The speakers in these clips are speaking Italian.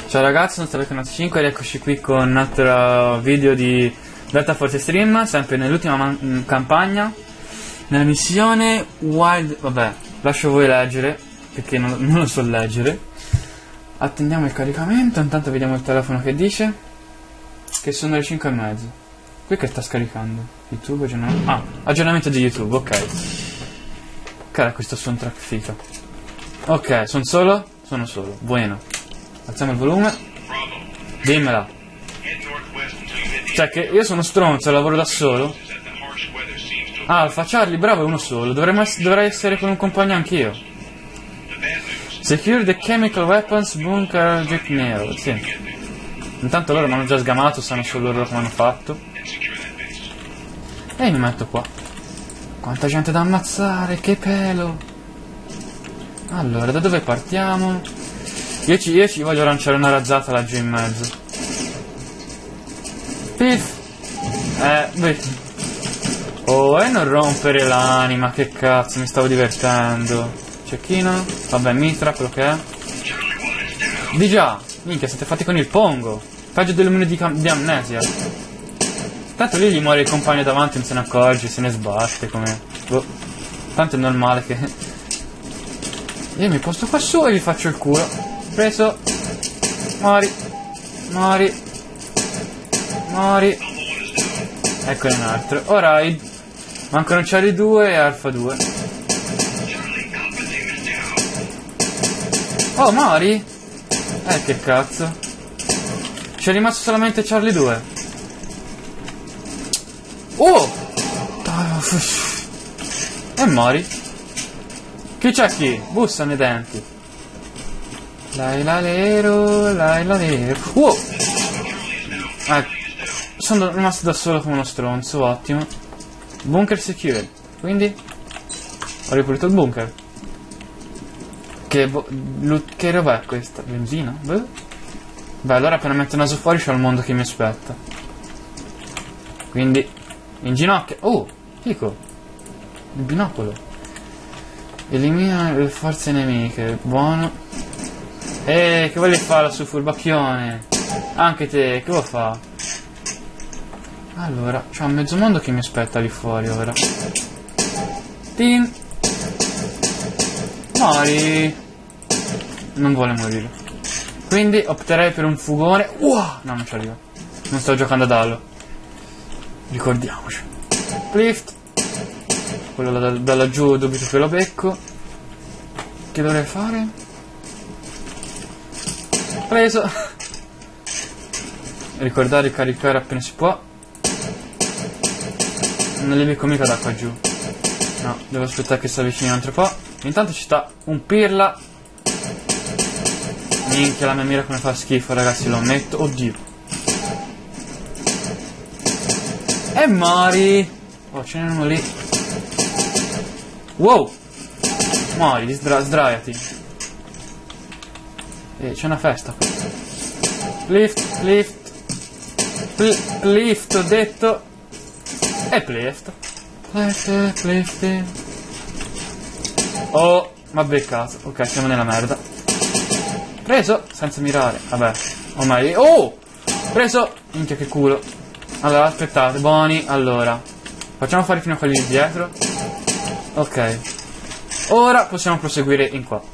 Ciao ragazzi, sono Stalker95 ed eccoci qui con un altro video di Delta Force Stream, sempre nell'ultima campagna, nella missione Wild... Vabbè, lascio voi leggere, perché non lo so leggere. Attendiamo il caricamento, intanto vediamo il telefono che dice che sono le 5:30. Qui che sta scaricando? YouTube, aggiornamento... Ah, aggiornamento di YouTube, ok. Che era questo soundtrack figa. Ok, sono solo? Sono solo, bueno. Alziamo il volume. Dimmela. Cioè che io sono stronzo, lavoro da solo. Ah, Alfa Charlie, bravo, è uno solo. Dovrei essere con un compagno anch'io. Secure the chemical weapons bunker Jack Neo. Sì. Intanto loro mi hanno già sgamato, sanno solo loro come hanno fatto. E mi metto qua. Quanta gente da ammazzare, che pelo. Allora, da dove partiamo? Io ci voglio lanciare una razzata laggiù in mezzo. Piff! Vedi. Oh, e non rompere l'anima, che cazzo, mi stavo divertendo. Cecchino? Vabbè, mitra, quello che è. Di già! Minchia, siete fatti con il pongo. Peggio delle mine di amnesia. Tanto lì gli muore il compagno davanti, non se ne accorge, se ne sbatte, come... Boh. Tanto è normale che... Io mi posto qua su e gli faccio il culo. Preso. Mori. Mori. Mori. Eccone un altro. Ora mancano Charlie 2 e Alfa 2. Oh, mori? Che cazzo. C'è rimasto solamente Charlie 2. Oh! E mori. Chi c'è chi? Bussa nei denti. Lai la nero, lai la nero. Wow! Sono rimasto da solo come uno stronzo, ottimo. Bunker secured. Quindi ho ripulito il bunker. Che roba è questa? Benzina? Beh, allora appena metto il naso fuori c'è il mondo che mi aspetta. Quindi in ginocchio. Oh, fico. Il binocolo. Elimina le forze nemiche. Buono. Che vuoi fare lassù, furbacchione? Anche te, che vuoi fare? Allora, c'è un mezzo mondo che mi aspetta lì fuori ora. Tin! Mori! Non vuole morire. Quindi opterei per un fugone. No, non ci arrivo. Non sto giocando ad Halo. Ricordiamoci. Lift. Quello da laggiù dubito che lo becco. Che dovrei fare? Preso. Ricordare di caricare appena si può. Non levi mica d'acqua giù. No, devo aspettare che si avvicini un altro po'. Intanto ci sta un pirla. Minchia, la mia mira come fa schifo, ragazzi, lo ammetto. Oddio. E mori. Oh, ce n'è uno lì. Wow. Mori, sdraiati. C'è una festa. Lift, lift, ho detto. E lift. Lift. Oh, m'ha beccato. Ok, siamo nella merda. Preso, senza mirare. Vabbè, ormai. Oh! Preso. Minchia che culo. Allora, aspettate, buoni. Allora, facciamo fare fino a quelli di dietro. Ok. Ora possiamo proseguire in qua.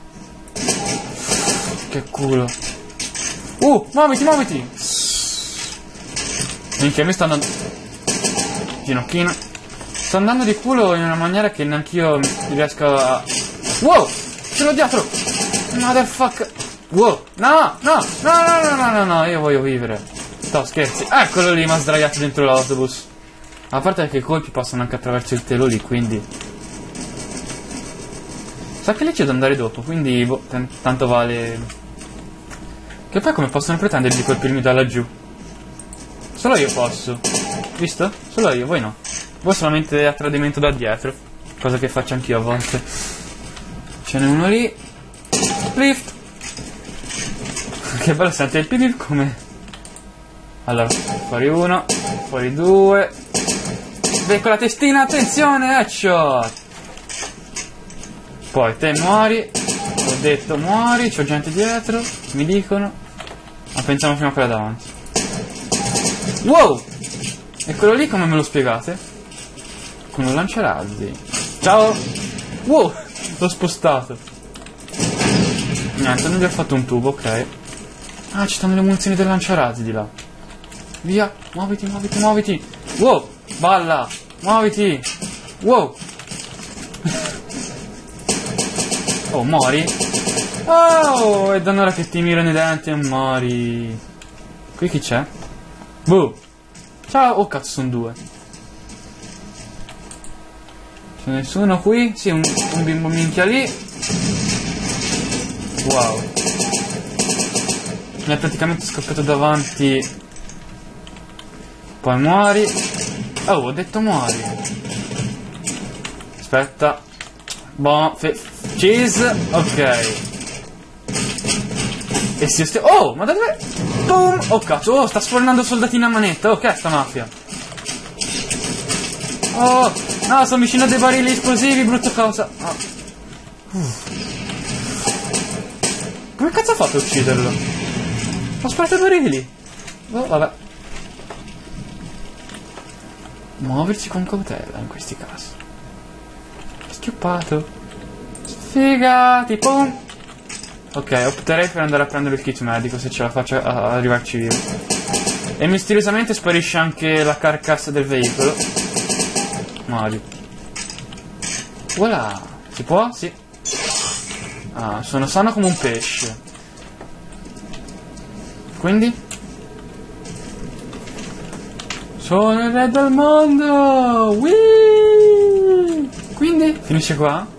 Che culo. Muoviti. Minchia, mi sta andando... Ginocchino. Sto andando di culo in una maniera che neanch'io riesco a... Wow! Ce l'ho dietro! Motherfucker! Wow! No, io voglio vivere. Sto scherzi. Eccolo lì, mi ha sdraiato dentro l'autobus. A parte che i colpi passano anche attraverso il telo lì, quindi... Sa che lì c'è da andare dopo, quindi boh, tanto vale... Che poi come possono pretendere di colpirmi da laggiù? Solo io posso. Visto? Solo io, voi no. Voi solamente a tradimento da dietro. Cosa che faccio anch'io a volte. Ce n'è uno lì. Lift. Che bello, sente il pipip come... Allora, fuori uno, fuori due. Becco la testina, attenzione, headshot. Poi te muori. Ho detto muori, c'ho gente dietro, mi dicono. Ma pensiamo prima a quella davanti. Wow! E quello lì come me lo spiegate? Con un lanciarazzi. Ciao! Wow! L'ho spostato. Niente, non gli ho fatto un tubo, ok. Ah, ci stanno le munizioni del lanciarazzi di là. Via! Muoviti, muoviti, muoviti! Wow! Balla! Muoviti! Wow! Oh, muori? Oh, è da un'ora che ti miro nei denti e muori. Qui chi c'è? Boh! Ciao! Oh, cazzo, sono due. C'è nessuno qui? Sì, un bimbo minchia lì. Wow. Mi è praticamente scoppiato davanti. Poi muori. Oh, ho detto muori. Aspetta. Boh, cheese. Ok. E si oh, ma da dove? Boom! Oh cazzo, oh, sta sfornando soldatini a manetta. Oh, che è sta mafia? Oh, no, sono vicino a dei barili esplosivi, brutta cosa. Oh. Come cazzo ha fatto a ucciderlo? Ho sparato i barili. Oh, vabbè. Muoversi con cautela in questi casi. Schioppato. Sfigati, pum. Ok, opterei per andare a prendere il kit medico se ce la faccio a arrivarci vivo. E misteriosamente sparisce anche la carcassa del veicolo. Muori. Voilà. Si può? Sì. Ah, sono sano come un pesce. Quindi? Sono il re del mondo! Whee! Quindi? Finisce qua?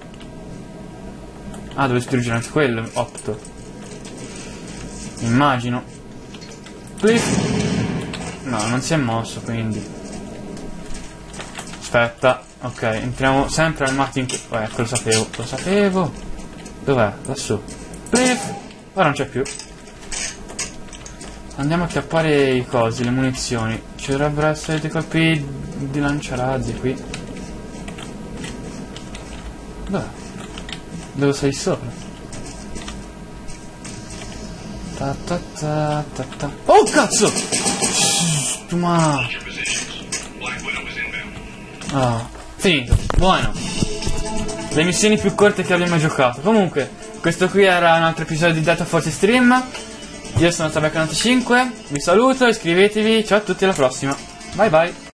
Ah, dove distruggere anche quello, opto. Immagino. Pliff. No, non si è mosso, quindi. Aspetta. Ok, entriamo sempre armati in... ecco, lo sapevo, lo sapevo. Dov'è? Lassù. Pliff. Ora non c'è più. Andiamo a chiappare i cosi, le munizioni. Ci dovrebbero essere dei colpi di lanciarazzi qui. Dov'è? Dove sei sopra? Ta ta ta ta ta. Oh cazzo! Ma... ah, finito. Buono. Le missioni più corte che abbia mai giocato. Comunque, questo qui era un altro episodio di Delta Force Stream. Io sono Tabacca95, vi saluto, iscrivetevi, ciao a tutti, alla prossima. Bye bye.